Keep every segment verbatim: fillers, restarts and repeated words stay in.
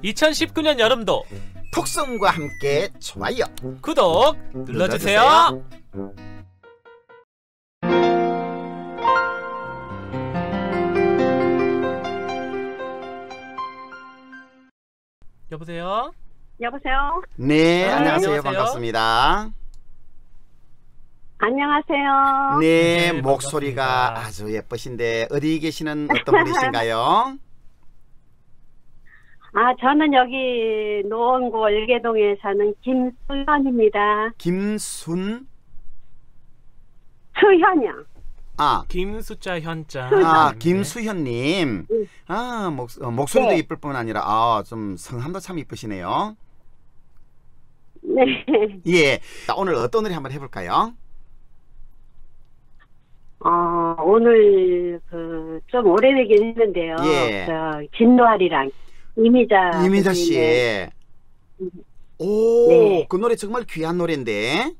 이천십구 년 여름도 톡성과 함께 좋아요 구독 눌러주세요. 눌러주세요. 여보세요? 여보세요? 네, 아, 안녕하세요. 안녕하세요. 반갑습니다. 안녕하세요. 네, 네, 목소리가 반갑습니다. 아주 예쁘신데 어디 계시는 어떤 분이신가요? 아, 저는 여기 노원구 을개동에 사는 김수현입니다. 김순? 수현이요. 아, 김수자 현자. 아 네. 김수현님. 네. 아, 목, 어, 목소리도 네. 이쁠 뿐 아니라 아, 좀 성함도 참 이쁘시네요. 네. 예, 자, 오늘 어떤 노래 한번 해볼까요? 어, 오늘 그 좀 오래되긴 했는데요. 예. 저 진노아리랑 이미자 이미자 선생님의- 씨의 오, 네. 그 노래 정말 귀한 노래인데.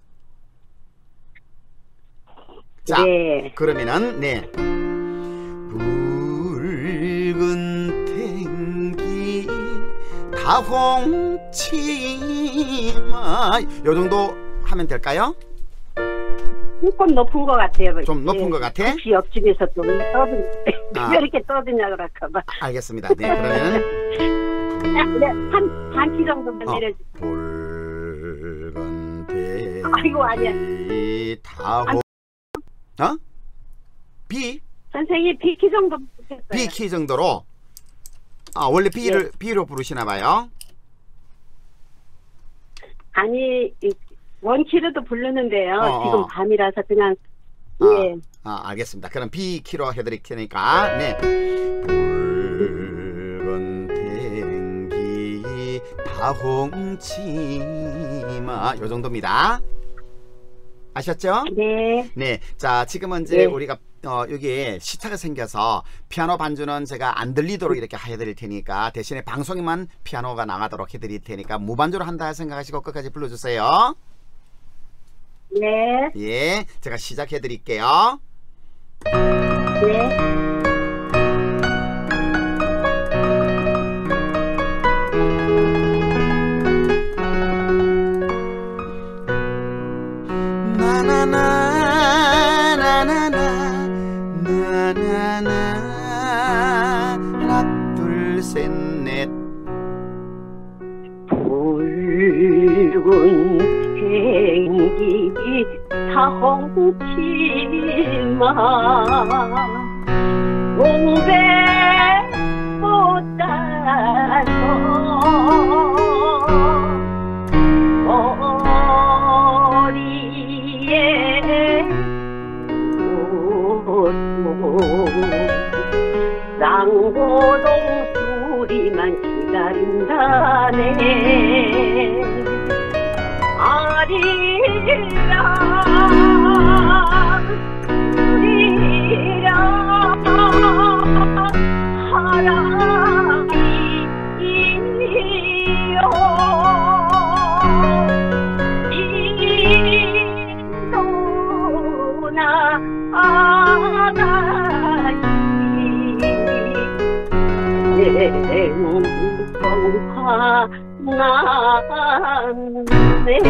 자, 네. 그러면은 네. 붉은 탱기 다홍치마 요 정도 하면 될까요? 조금 높은 것 같아요. 좀 높은 것 같아? 혹시 옆집에서 또 떠드냐, 아. 왜 이렇게 떠드냐 그럴까봐. 알겠습니다. 네, 그러면은 네, 한, 반키 정도만 어. 내려주세요. 붉은 탱기 아이고, 아니야. 다홍 어? B? 선생님 비키 정도 부르셨어요. B 키 정도로. 아, 원래 B를 B로 부르시나 봐요. 아니, 이 원키로도 부르는데요. 어, 지금 어. 밤이라서 그냥 아, 예. 아, 알겠습니다. 그럼 B 키로 해드릴 테니까 네. 붉은 탱기 다홍치마 요 정도입니다. 아셨죠? 네. 네. 자, 지금은 이제 네. 우리가 어, 여기에 시차가 생겨서 피아노 반주는 제가 안 들리도록 이렇게 해드릴 테니까 대신에 방송에만 피아노가 나가도록 해드릴 테니까 무반주로 한다 생각하시고 끝까지 불러주세요. 네. 예, 제가 시작해 드릴게요. 네. 나나나나나나 나나나 하나 둘 셋 넷 붉은 탱기 다홍치마 오백 못 따서 머리에 묻고 쌍고동 소리만 기다린다네 아리랑 리랑 하랑이요 인도나 아가니 냉성화 난네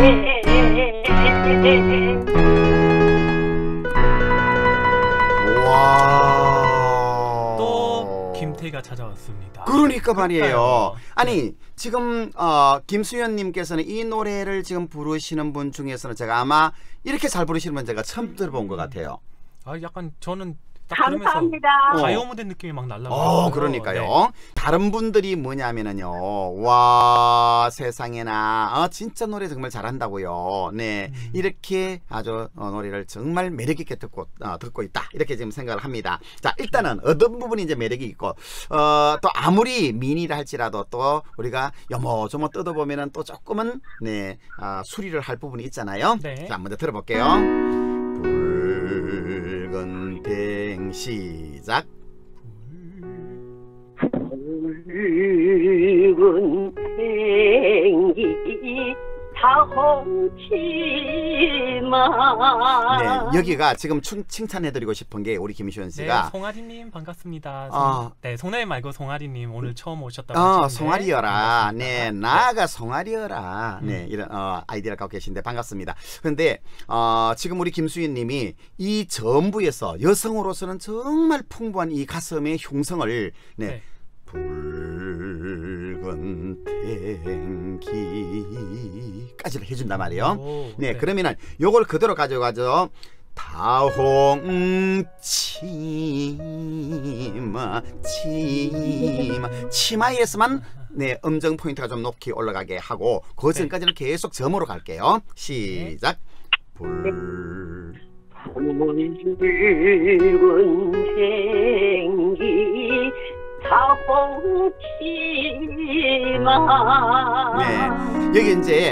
와. 또 김태희가 찾아왔습니다. 그러니까 말이에요. 그러니까요. 아니 지금 어, 김수현님께서는 이 노래를 지금 부르시는 분 중에서는 제가 아마 이렇게 잘 부르시는 분 제가 처음 들어본 것 같아요. 아, 약간 저는 딱 들으면서 감사합니다. 가요 무대 느낌이 막 날라와요. 어, 그러니까요. 다른 분들이 뭐냐면은요, 와 세상에나 어, 진짜 노래 정말 잘한다고요. 네, 음. 이렇게 아주 어, 노래를 정말 매력 있게 듣고 어, 듣고 있다 이렇게 지금 생각을 합니다. 자, 일단은 어떤 부분이 이제 매력이 있고, 어, 또 아무리 미니라 할지라도 또 우리가 여모저모 뜯어보면은 또 조금은 네 어, 수리를 할 부분이 있잖아요. 네. 자, 먼저 들어볼게요. 붉은 탱 시작. 붉은 탱기 다홍치마 네, 여기가 지금 칭, 칭찬해드리고 싶은 게 우리 김시원 씨가 네, 송아리님 반갑습니다. 송, 어. 네, 송나이 말고 송아리님 오늘 처음 오셨다고 어, 하시는데 송아리여라. 반갑습니다. 네, 나아가 송아리여라. 네, 음. 이런 어, 아이디어를 갖고 계신데 반갑습니다. 그런데 어, 지금 우리 김수희님이 이 전부에서 여성으로서는 정말 풍부한 이 가슴의 흉성을 네. 네. 붉은 탱기까지를 해준단 말이에요. 오, 네, 네. 그러면은 요걸 그대로 가져가죠. 다홍치마 치마 치마에서만 네 음정 포인트가 좀 높게 올라가게 하고 그 전까지는 계속 점으로 갈게요. 시작. 불 붉은 생기 다홍치마. 네, 여기 이제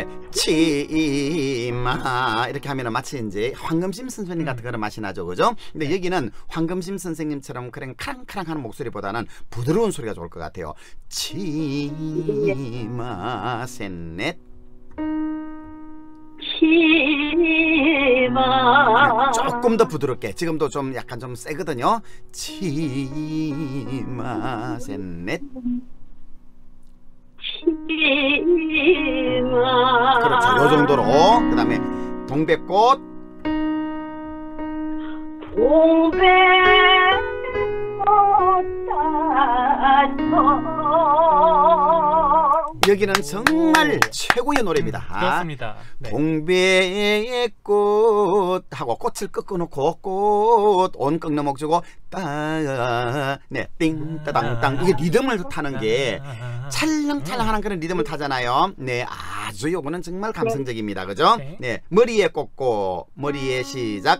치마 이렇게 하면은 마치 이제 황금심 선생님 같은 그런 맛이 나죠, 그죠? 근데 여기는 황금심 선생님처럼 그냥 카랑카랑하는 목소리보다는 부드러운 소리가 좋을 것 같아요. 치마 셋넷 치마. 조금 더 부드럽게. 지금도 좀 약간 좀 세거든요. 치마 셋넷 치마. 그렇죠. 요 정도로. 그 다음에 동백꽃 동백꽃. 여기는 정말 최고의 노래입니다. 음, 그렇습니다. 네. 동백꽃하고 꽃을 꺾어놓고 꽃 온 꺾는 주고 따네 띵따당땅 이게 리듬을 타는 게 찰랑찰랑하는 그런 리듬을 타잖아요. 네, 아주 요거는 정말 감성적입니다. 그죠? 네. 네, 머리에 꽂고 머리에 시작.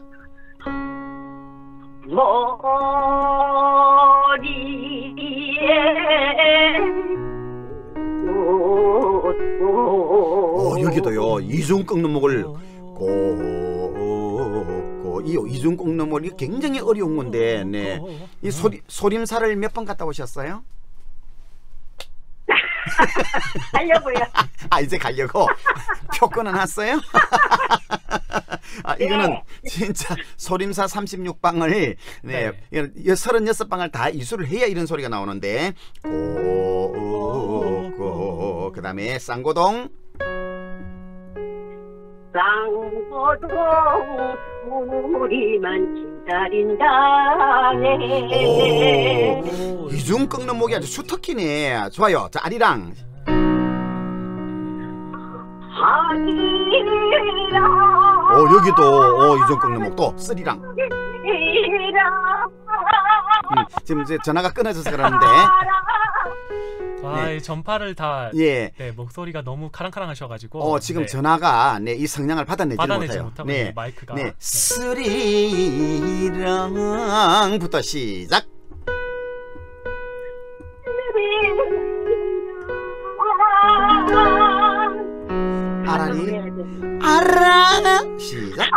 머리에 어, 여기도요 이중 꺾는 목을 꽂고 이 이중 꺾는 목이 굉장히 어려운 건데 네. 이 소리, 소림사를 몇 번 갔다 오셨어요? 하려고요. 아 이제 가려고 표 끊어놨어요? 아 이거는 네. 진짜 소림사 삼십육 방을 네, 네. 서른여섯 방을 다 이수를 해야 이런 소리가 나오는데 고고 그 다음에 쌍고동 쌍고동 소리만 기다린다네. 오, 이중 꺾는 목이 아주 수특기네. 좋아요. 자 아리랑 하기라. 오 여기도 오 이중 꺾는 목도 쓰리랑 음, 지금 이제 전화가 끊어져서 그러는데 아, 네. 이 전파를 다 예. 네, 목소리가 너무 카랑카랑하셔가지고 어 지금 네. 전화가 네, 이 성량을 받아내지 받아내지 못해요. 못하고 네, 네, 마이크가 네, 네. 스리랑부터 시작. 아라리 아라 시작.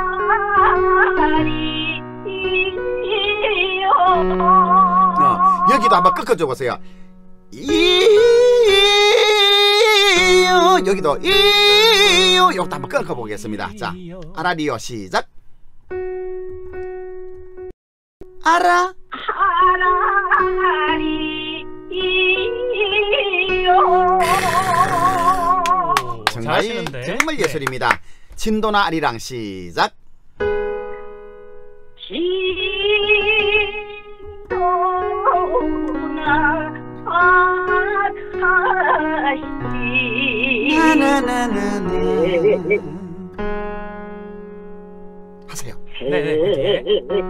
어, 여기도 한번 꺾어줘 보세요. 이요 여기도 이요 요것도 한번 꺾어 보겠습니다. 자 아라리요 시작. 아라 오, 정말 잘하시는데? 정말 예술입니다. 네. 진도나 아리랑 시작. 나나나나나 하세요. 네, 네,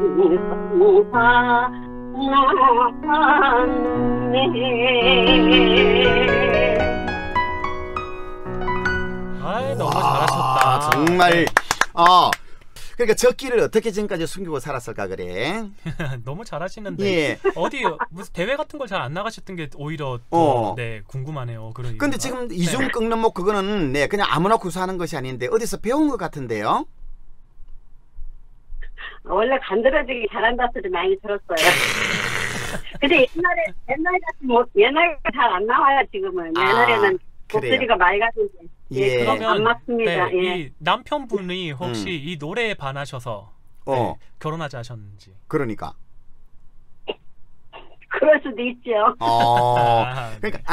아이, 너무 와, 잘하셨다. 정말 네. 어 그러니까 저 길을 어떻게 지금까지 숨기고 살았을까 그래. 너무 잘하시는데 예. 어디 무슨 대회 같은 걸 잘 안 나가셨던 게 오히려 어. 더, 네 궁금하네요. 그런 근데 이유가. 지금 네. 이중 꺾는 목 그거는 네 그냥 아무나 구사하는 것이 아닌데 어디서 배운 것 같은데요. 원래 간드러지기 잘한다 소리 많이 들었어요. 근데 옛날에 옛날 같은 뭐 옛날 잘 안 나와요 지금은. 아, 옛날에는 그래요. 목소리가 맑았는데. 예, 예. 그러면 안 맞습니다. 네, 예. 이 남편분이 혹시 음. 이 노래에 반하셔서 네, 어. 결혼하자 하셨는지. 그러니까. 그럴 수도 있죠. 어. 아, 네. 그러니까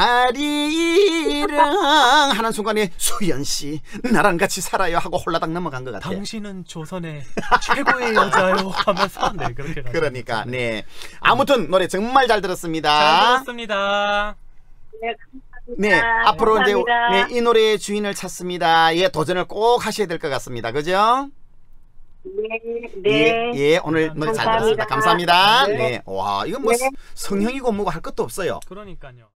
아리랑 하는 순간에 수연 씨 나랑 같이 살아요 하고 홀라당 넘어간 것 같아. 당신은 조선의 최고의 여자요 하면서 네 그렇게 가죠. 그러니까 네. 아무튼 노래 정말 잘 들었습니다. 잘 들었습니다. 네, 네, 감사합니다. 앞으로 이제 감사합니다. 네, 이 노래의 주인을 찾습니다. 예, 도전을 꼭 하셔야 될 것 같습니다. 그죠? 네, 네. 예, 예, 오늘 노래 잘 들었습니다. 감사합니다. 감사합니다. 네. 네, 와, 이건 뭐 네. 성형이고 뭐고 할 것도 없어요. 그러니까요.